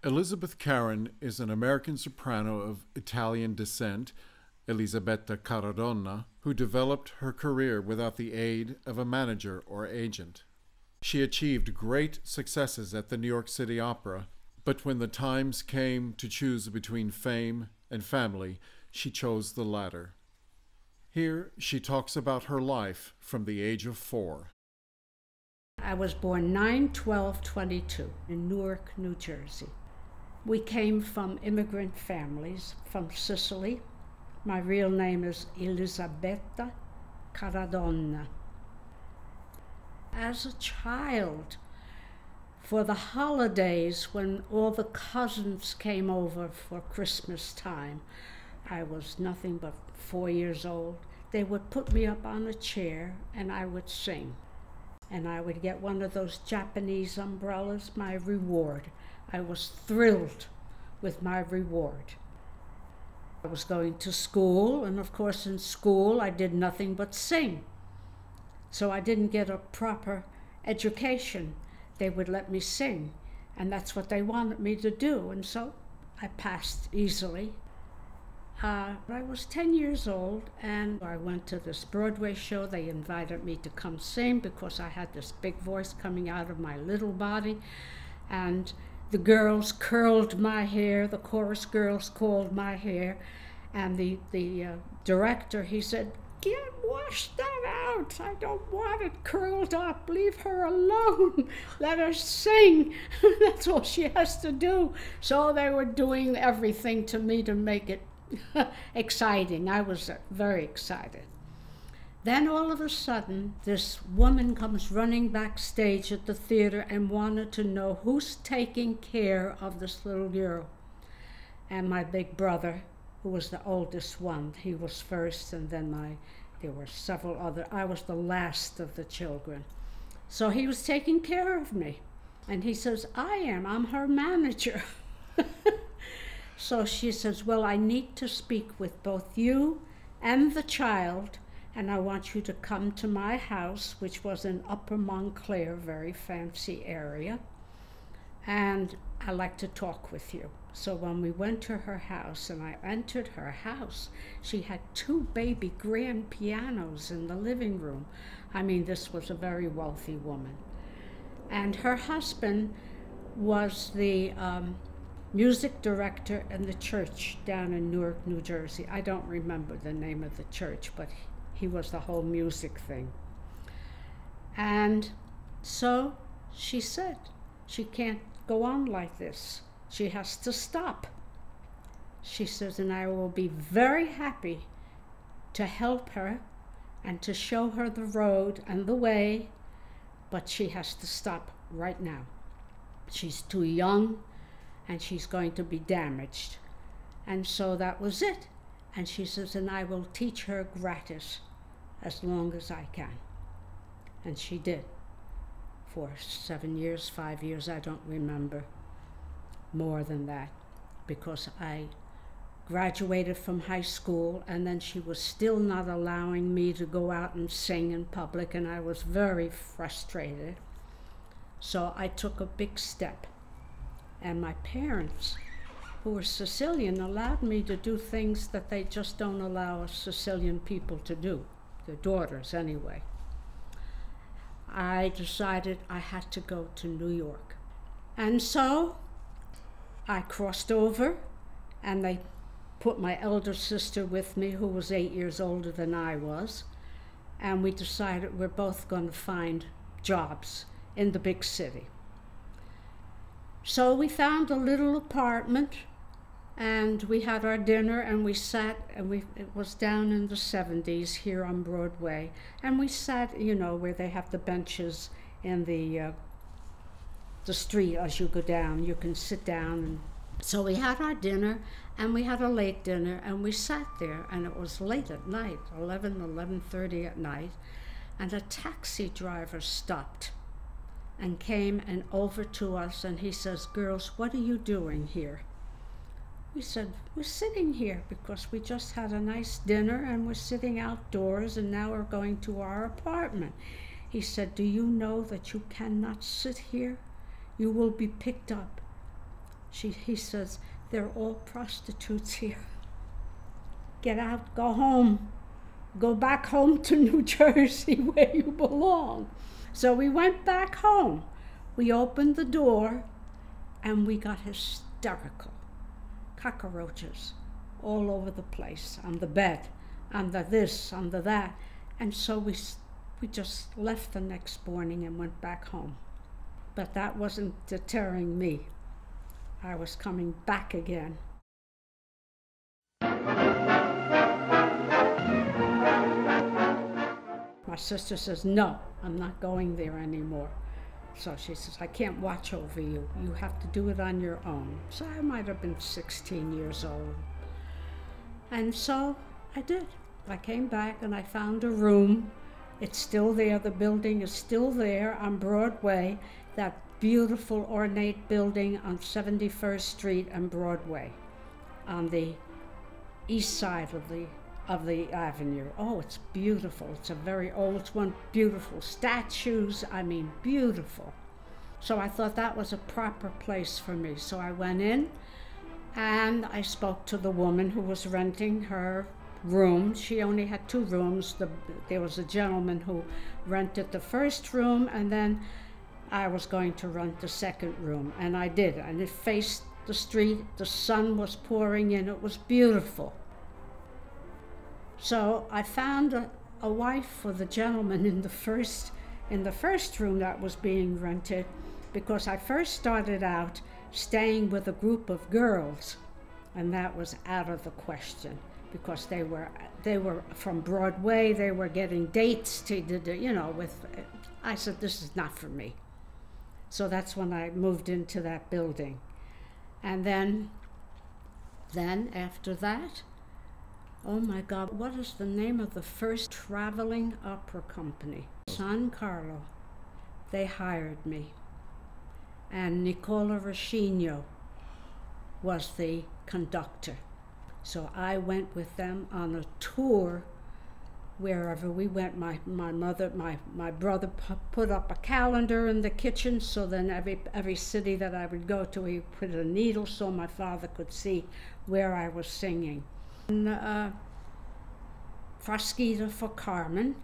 Elisabeth Carron is an American soprano of Italian descent, Elisabetta Caradonna, who developed her career without the aid of a manager or agent. She achieved great successes at the New York City Opera, but when the times came to choose between fame and family, she chose the latter. Here she talks about her life from the age of 4. I was born 9/12/22 in Newark, New Jersey. We came from immigrant families from Sicily. My real name is Elisabetta Caradonna. As a child, for the holidays when all the cousins came over for Christmas time, I was nothing but 4 years old. They would put me up on a chair and I would sing. And I would get one of those Japanese umbrellas, my reward. I was thrilled with my reward. I was going to school, and of course in school I did nothing but sing. So I didn't get a proper education. They would let me sing, and that's what they wanted me to do, and so I passed easily. I was 10 years old, and I went to this Broadway show. They invited me to come sing because I had this big voice coming out of my little body, and the girls curled my hair, the chorus girls curled my hair, and the director, he said, wash that out. I don't want it curled up. Leave her alone. Let her sing. That's all she has to do. So they were doing everything to me to make it exciting. I was very excited. Then all of a sudden, this woman comes running backstage at the theater and wanted to know who's taking care of this little girl. And my big brother, who was the oldest one, he was first, and then there were several other. I was the last of the children. So he was taking care of me. And he says, I'm her manager. So she says, well, I need to speak with both you and the child, and I want you to come to my house, which was in Upper Montclair, very fancy area, and I'd like to talk with you. So when we went to her house, and I entered her house, she had 2 baby grand pianos in the living room. I mean, this was a very wealthy woman. And her husband was the music director in the church down in Newark, New Jersey. I don't remember the name of the church, but he was the whole music thing. And so she said, she can't go on like this. She has to stop. She says, and I will be very happy to help her and to show her the road and the way, but she has to stop right now. She's too young, and she's going to be damaged. And so that was it. And she says, and I will teach her gratis as long as I can. And she did. For 7 years, 5 years, I don't remember. More than that, because I graduated from high school, and then she was still not allowing me to go out and sing in public, and I was very frustrated. So I took a big step. And my parents, who were Sicilian, allowed me to do things that they just don't allow Sicilian people to do, their daughters anyway. I decided I had to go to New York. And so I crossed over, and they put my elder sister with me, who was 8 years older than I was, and we decided we're both going to find jobs in the big city. So we found a little apartment, and we had our dinner, and we sat, and it was down in the 70s here on Broadway, and we sat, you know, where they have the benches in the street as you go down. You can sit down. And so we had our dinner, and we had a late dinner, and we sat there, and it was late at night, 11:30 at night, and a taxi driver stopped and came and over to us, and he says, girls, what are you doing here? We said, we're sitting here because we just had a nice dinner and we're sitting outdoors, and now we're going to our apartment. He said, do you know that you cannot sit here? You will be picked up He says, they're all prostitutes here. Get out, go home. Go back home to New Jersey where you belong. So we went back home. We opened the door and we got hysterical. Cockroaches all over the place, on the bed, under this, under that. And so we just left the next morning and went back home. But that wasn't deterring me. I was coming back again. My sister says, no, I'm not going there anymore. So she says, I can't watch over you. You have to do it on your own. So I might have been 16 years old. And so I did. I came back and I found a room. It's still there. The building is still there on Broadway, that beautiful ornate building on 71st Street and Broadway, on the east side of the avenue. Oh, it's beautiful. It's a very old one, beautiful statues, I mean, beautiful. So I thought that was a proper place for me. So I went in and I spoke to the woman who was renting her room. She only had 2 rooms. There was a gentleman who rented the first room, and then I was going to rent the second room, and I did. And it faced the street. The sun was pouring in. It was beautiful. So I found a wife for the gentleman in the first room that was being rented, because I first started out staying with a group of girls, and that was out of the question, because they were from Broadway. They were getting dates to, you know, with. I said, this is not for me. So that's when I moved into that building, and then after that. Oh my God, what is the name of the first traveling opera company? San Carlo. They hired me. And Nicola Rascigno was the conductor. So I went with them on a tour wherever we went. My brother put up a calendar in the kitchen, so then every city that I would go to, he put a needle so my father could see where I was singing. And, Frasquita for Carmen,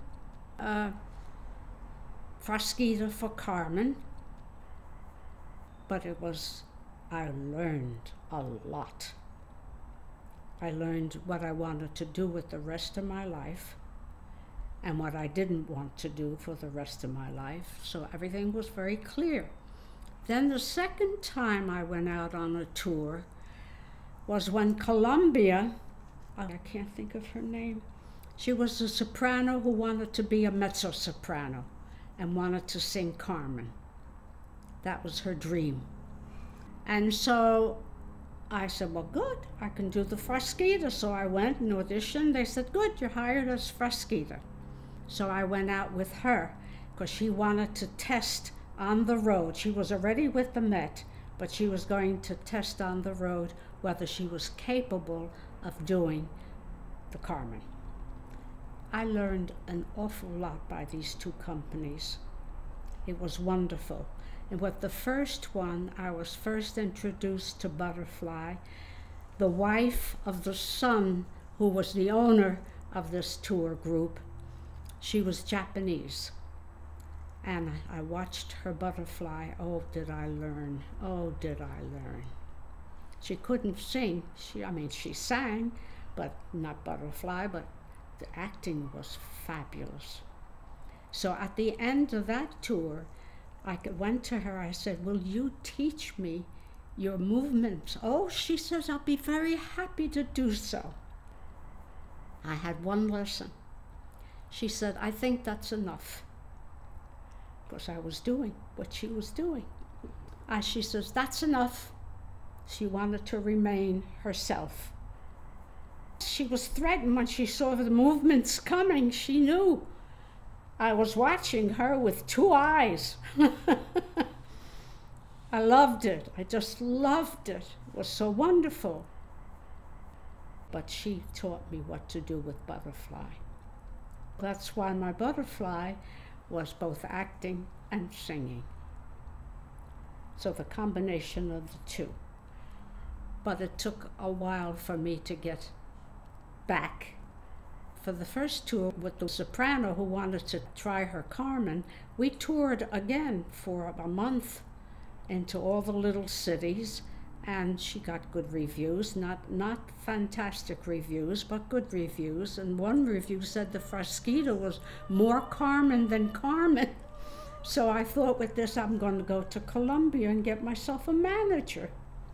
but I learned a lot. I learned what I wanted to do with the rest of my life and what I didn't want to do for the rest of my life, so everything was very clear. Then the second time I went out on a tour was when Columbia, I can't think of her name. She was a soprano who wanted to be a mezzo-soprano and wanted to sing Carmen. That was her dream. And so I said, well, good, I can do the Frasquita. So I went and auditioned. They said, good, you're hired as Frasquita. So I went out with her because she wanted to test on the road. She was already with the Met, but she was going to test on the road whether she was capable of doing the Carmen. I learned an awful lot by these two companies. It was wonderful. And with the first one, I was first introduced to Butterfly. The wife of the son who was the owner of this tour group, she was Japanese. And I watched her Butterfly. Oh, did I learn. Oh, did I learn. She couldn't sing. She sang, but not Butterfly, but the acting was fabulous. So at the end of that tour, I went to her, I said, will you teach me your movements? Oh, she says, I'll be very happy to do so. I had one lesson. She said, I think that's enough. Because I was doing what she was doing. She says, that's enough. She wanted to remain herself. She was threatened when she saw the movements coming. She knew. I was watching her with two eyes. I loved it. I just loved it. It was so wonderful. But she taught me what to do with Butterfly. That's why my Butterfly was both acting and singing. So the combination of the two. but it took a while for me to get back. For the first tour with the soprano who wanted to try her Carmen, we toured again for a month into all the little cities, and she got good reviews, not fantastic reviews, but good reviews. And one review said the Frasquita was more Carmen than Carmen. So I thought, with this, I'm going to go to Colombia and get myself a manager.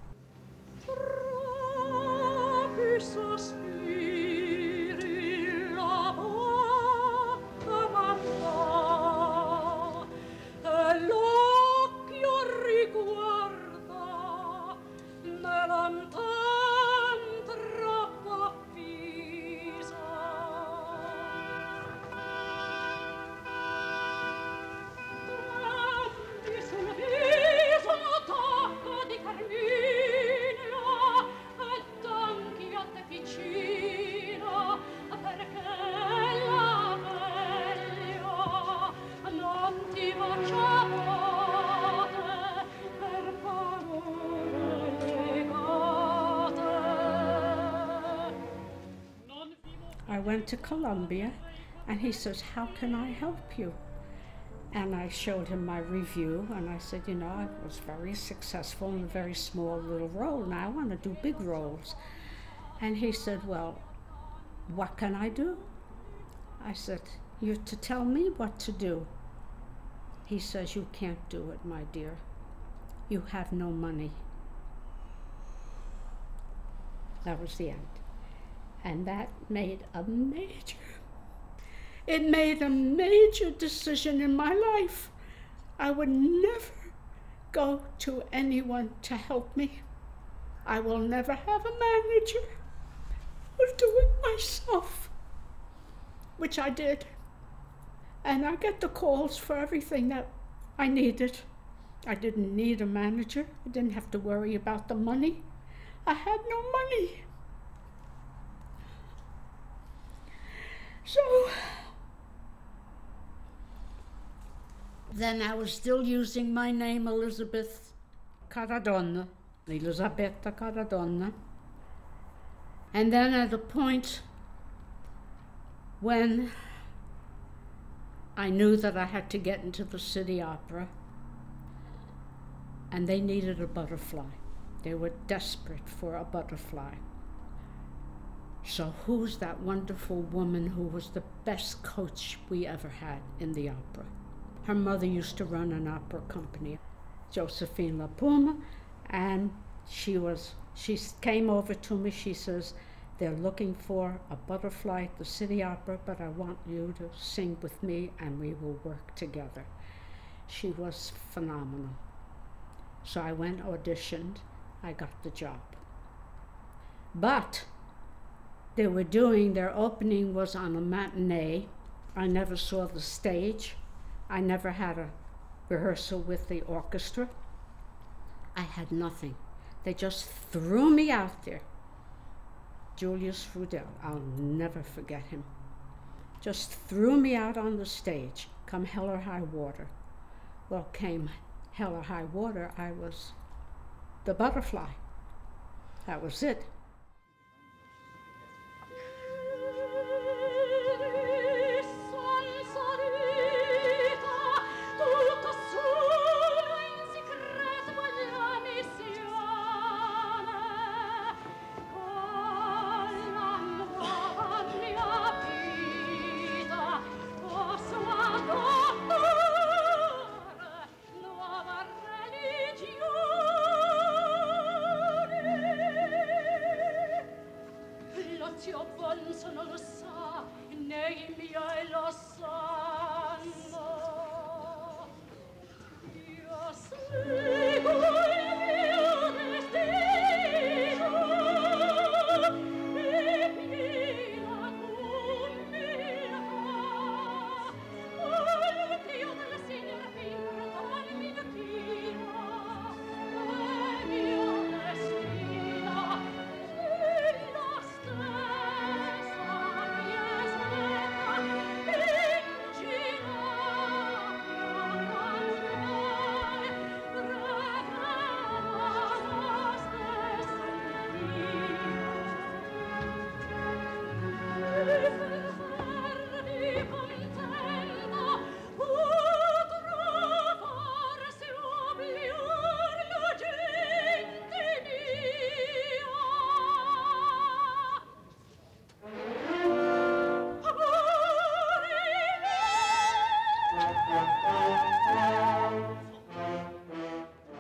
I went to Colombia, and he says, "How can I help you?" And I showed him my review, and I said, "You know, I was very successful in a very small little role. Now I want to do big roles." And he said, "Well, what can I do?" I said, "You're to tell me what to do." He says, "You can't do it, my dear. You have no money." That was the end. And that made a major decision in my life. I would never go to anyone to help me. I will never have a manager. I'll do it myself, which I did. And I got the calls for everything that I needed. I didn't need a manager. I didn't have to worry about the money. I had no money. So then I was still using my name, Elisabeth Caradonna, Elisabetta Caradonna. And then at a point when I knew that I had to get into the city opera, and they needed a butterfly. They were desperate for a butterfly. So who's that wonderful woman who was the best coach we ever had in the opera? Her mother used to run an opera company, Josephine La Puma, and she came over to me. She says, "They're looking for a butterfly at the City Opera, but I want you to sing with me and we will work together." She was phenomenal. So I went, auditioned, I got the job. But their opening was on a matinee. I never saw the stage. I never had a rehearsal with the orchestra. I had nothing. They just threw me out there. Julius Frudel, I'll never forget him. Just threw me out on the stage, come hell or high water. Well, came hell or high water, I was the butterfly. That was it.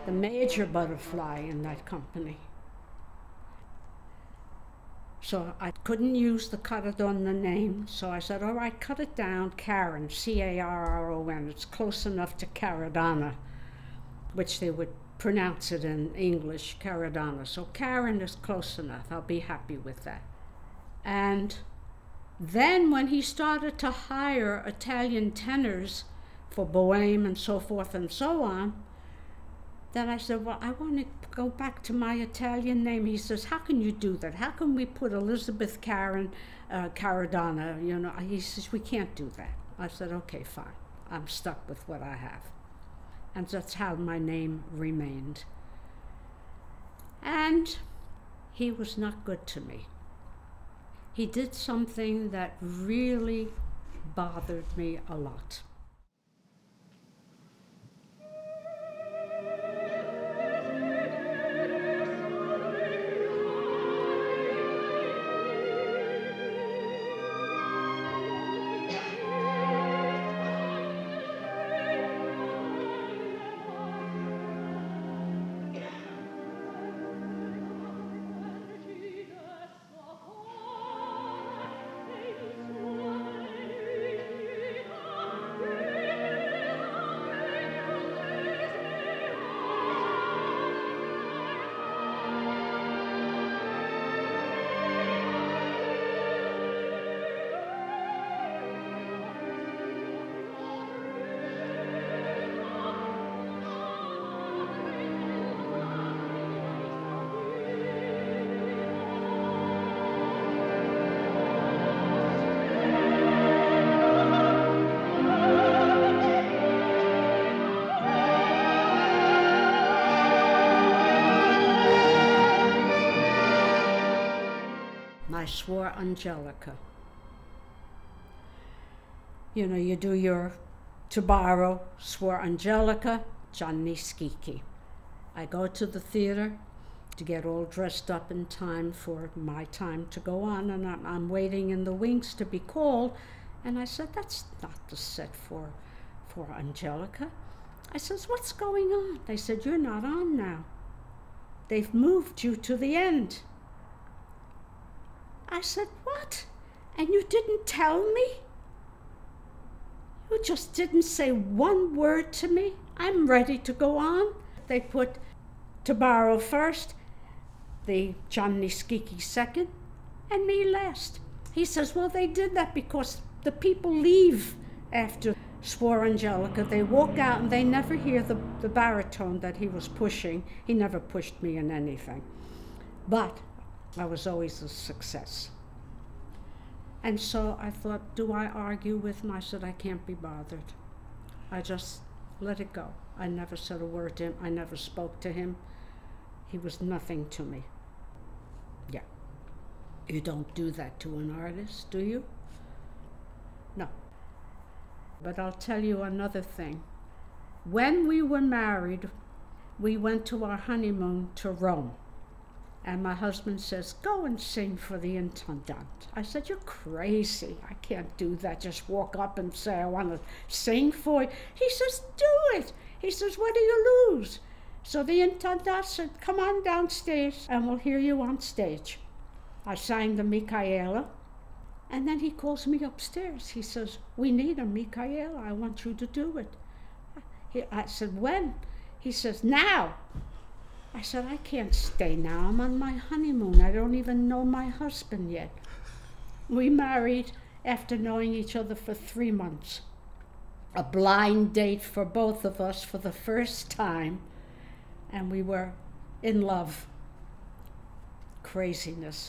the major butterfly in that company. So I couldn't use the Caradonna name, so I said, all right, cut it down, Carron, C-A-R-R-O-N. It's close enough to Caradonna, which they would pronounce it in English, Caradonna. So Carron is close enough. I'll be happy with that. And then when he started to hire Italian tenors for Bohème and so forth and so on, then I said, well, I want to go back to my Italian name. He says, how can you do that? How can we put Elisabeth Carron, Caradonna? You know, he says, we can't do that. I said, okay, fine. I'm stuck with what I have. And that's how my name remained. And he was not good to me. He did something that really bothered me a lot. I swore Angelica. You know, you do your Tabaro, swore Angelica, Gianni Schicchi. I go to the theater to get all dressed up in time for my time to go on, and I'm waiting in the wings to be called, and I said, that's not the set for Angelica. I says, what's going on? They said, you're not on now. They've moved you to the end. I said, what? And you didn't tell me? You just didn't say one word to me? I'm ready to go on. They put Tabaro first, the Gianni Schicchi second, and me last. He says, well, they did that because the people leave after Swore Angelica. They walk out and they never hear the baritone that he was pushing. He never pushed me in anything. But I was always a success. And so I thought, do I argue with him? I said, I can't be bothered. I just let it go. I never said a word to him. I never spoke to him. He was nothing to me. Yeah. You don't do that to an artist, do you? No. But I'll tell you another thing. When we were married, we went to our honeymoon to Rome. And my husband says, go and sing for the intendant. I said, you're crazy. I can't do that. Just walk up and say, I want to sing for you. He says, do it. He says, what do you lose? So the intendant said, come on downstairs and we'll hear you on stage. I sang the Micaela. And then he calls me upstairs. He says, we need a Micaela. I want you to do it. I said, when? He says, now. I said, I can't stay now. I'm on my honeymoon. I don't even know my husband yet. We married after knowing each other for 3 months. A blind date for both of us for the first time. And we were in love. Craziness.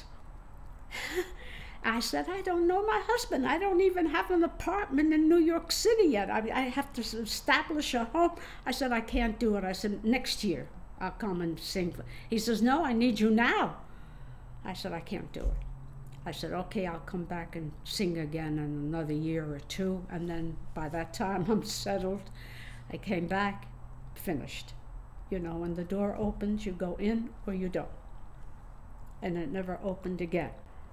I said, I don't know my husband. I don't even have an apartment in New York City yet. I have to establish a home. I said, I can't do it. I said, next year. I'll come and sing. He says, no, I need you now. I said, I can't do it. I said, okay, I'll come back and sing again in another year or two. And then by that time, I'm settled. I came back, finished. You know, when the door opens, you go in or you don't. And it never opened again.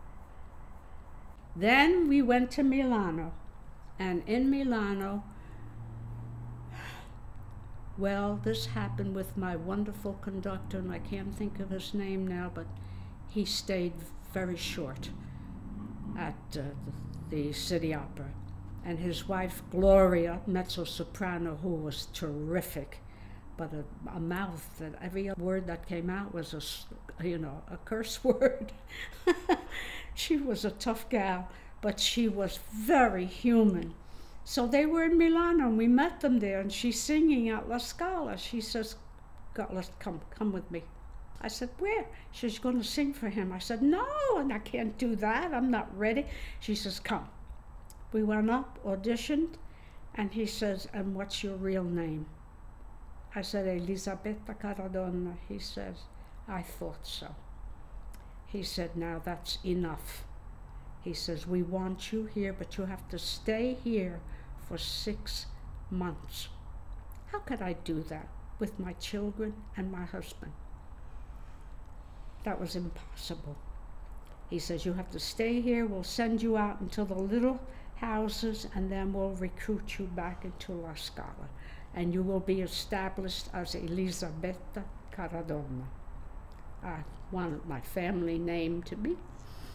Then we went to Milano. And in Milano, Well, this happened with my wonderful conductor, and I can't think of his name now, but he stayed very short at the City Opera. And his wife, Gloria, mezzo-soprano, who was terrific, but a mouth that every word that came out was a curse word. She was a tough gal, but she was very human. So they were in Milano, and we met them there, and she's singing at La Scala. She says, let's come with me. I said, where? She's going to sing for him. I said, no, and I can't do that. I'm not ready. She says, come. We went up, auditioned, and he says, and what's your real name? I said, Elisabetta Caradonna. He says, I thought so. He said, now that's enough. He says, we want you here, but you have to stay here for 6 months. How could I do that with my children and my husband? That was impossible. He says, you have to stay here. We'll send you out into the little houses, and then we'll recruit you back into La Scala. And you will be established as Elisabetta Caradonna. I wanted my family name to be.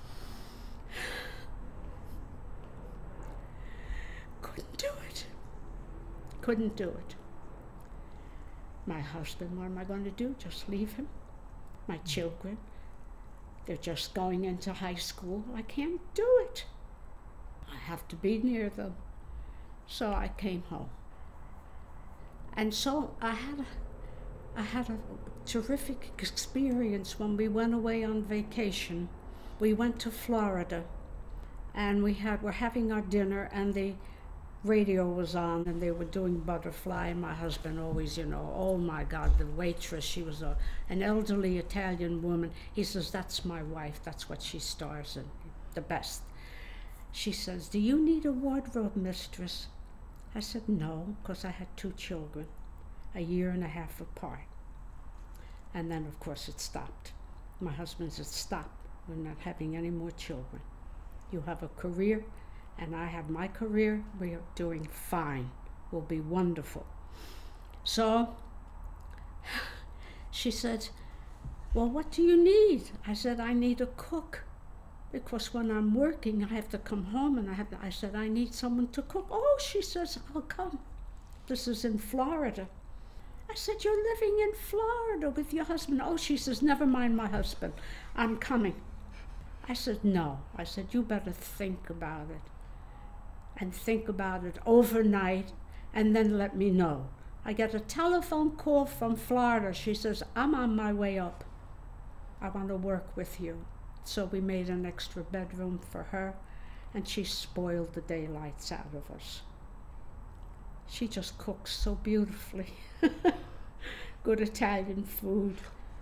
Couldn't do it. Couldn't do it. My husband, what am I going to do? Just leave him? My children, they're just going into high school. I can't do it. I have to be near them. So I came home. And so I had a terrific experience when we went away on vacation. We went to Florida, and we're having our dinner, and the radio was on, and they were doing Butterfly, and my husband always, oh my God, the waitress, she was an elderly Italian woman. He says, that's my wife, that's what she stars in, the best. She says, do you need a wardrobe mistress? I said, no, because I had 2 children, 1.5 years apart. And then, of course, it stopped. My husband said, stop, we're not having any more children. You have a career, and I have my career. We are doing fine. We'll be wonderful. So she said, well, what do you need? I said, I need a cook, because when I'm working, I have to come home, and I said, I need someone to cook. Oh, she says, I'll come. This is in Florida. I said, you're living in Florida with your husband. Oh, she says, never mind my husband. I'm coming. I said, no. I said, you better think about it. And think about it overnight, and then let me know. I get a telephone call from Florida. She says, I'm on my way up. I want to work with you. So we made an extra bedroom for her, and she spoiled the daylights out of us. She just cooks so beautifully. Good Italian food.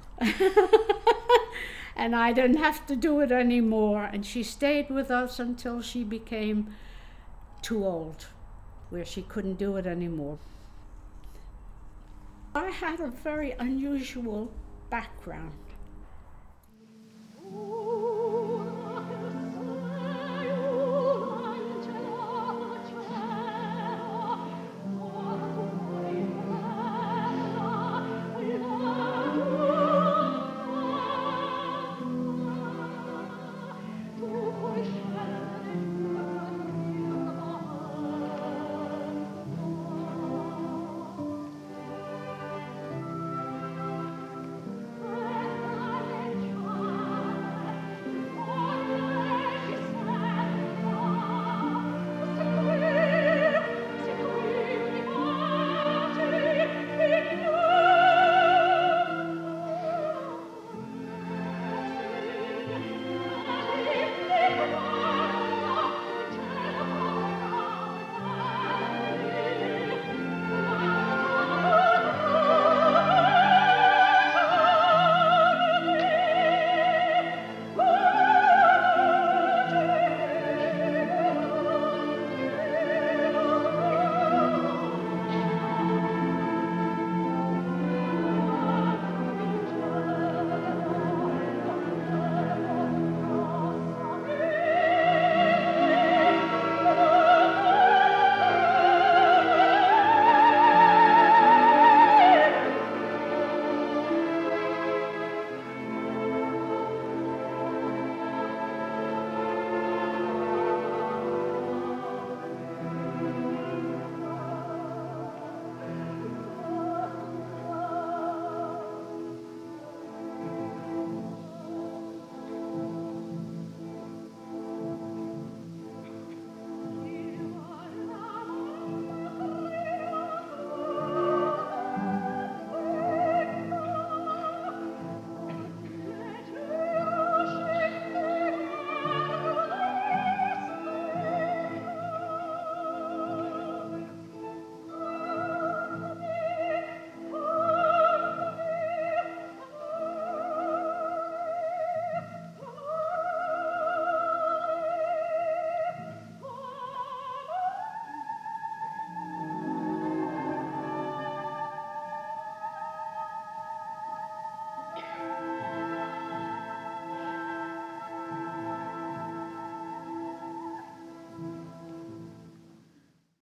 And I didn't have to do it anymore. And she stayed with us until she became too old, where she couldn't do it anymore. I had a very unusual background.